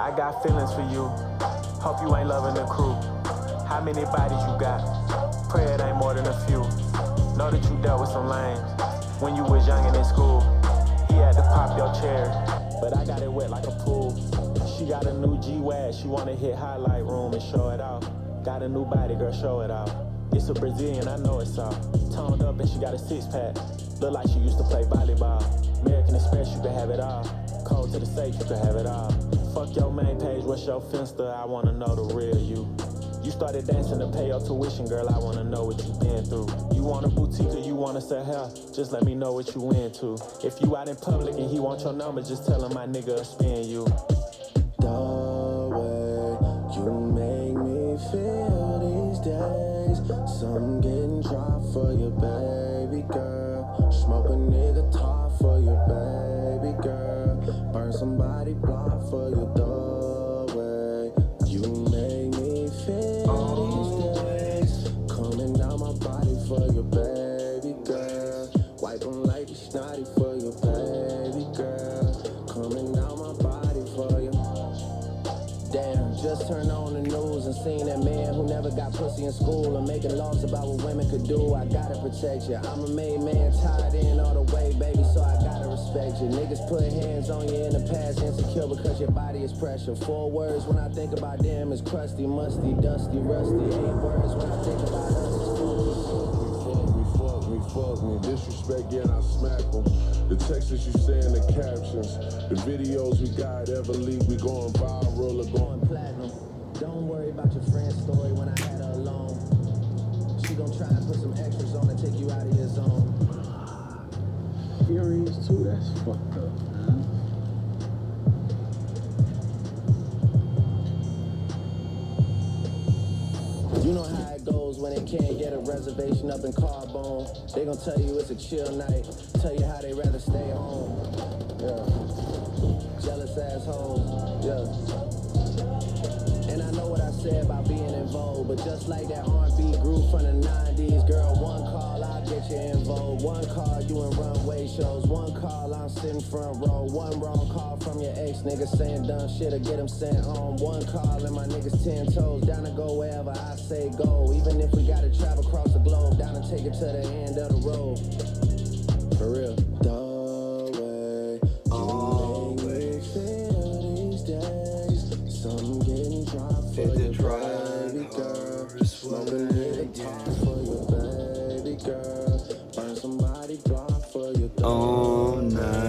I got feelings for you. Hope you ain't loving the crew. How many bodies you got? Pray it ain't more than a few. Know that you dealt with some lames when you was young and in school. He had to pop your chair, but I got it wet like a pool. She got a new G-Wag, she wanna hit highlight room and show it off. Got a new body, girl, show it off. It's a Brazilian, I know it's all. Toned up and she got a six-pack. Look like she used to play volleyball. American Express, you can have it all. Cold to the safe, you can have it all. Fuck your main page, what's your Finsta? I wanna know the real you. You started dancing to pay your tuition, girl, I wanna know what you been through. You want a boutique or you wanna sell hair? Just let me know what you into. If you out in public and he want your number, just tell him my nigga spin you. The way you make me feel these days, some getting dropped for your baby girl. Smoke a nigga top for your baby girl. Burn somebody block for your the way you make me feel these days. Coming down my body for your baby girl. Wipe them like you snotty for your baby girl. Coming down my body for you. Damn, just turned on the news and seen that man who never got pussy in school and making laws about what women could do. I gotta protect you. I'm a made man, tied in all the way, baby, so I gotta respect you. Niggas put hands on you in the past, insecure because your body is pressure. 4 words when I think about them is crusty, musty, dusty, rusty. 8 words when I think about us is fuck me, disrespect, yeah, and I smack them. The texts you say in the captions, the videos we got ever leak, we going viral or going platinum. Don't worry about your friend's story when I had her alone. She gon' try and put some extras on and take you out of your zone. Furious too, that's fucked up, man. You know how it goes when they can't get a reservation up in Carbone. They gon' tell you it's a chill night, tell you how they rather stay home. Yeah. Jealous assholes, yeah. And I know what I said about being in vogue, but just like that R&B group from the 90s, girl, one call, I'll get you in vogue. One call, you in runway shows. One call, I'm sitting front row. One wrong call from your ex, nigga saying dumb shit or get him sent home. One call and my niggas 10 toes, down to go wherever I say go. Even if we gotta travel across the globe, down to take it to the end of the road. For real. The way you make me feel these days, some getting dropped for your baby girl. Smoking nigga top for your baby girl. Burn somebody block for your all night.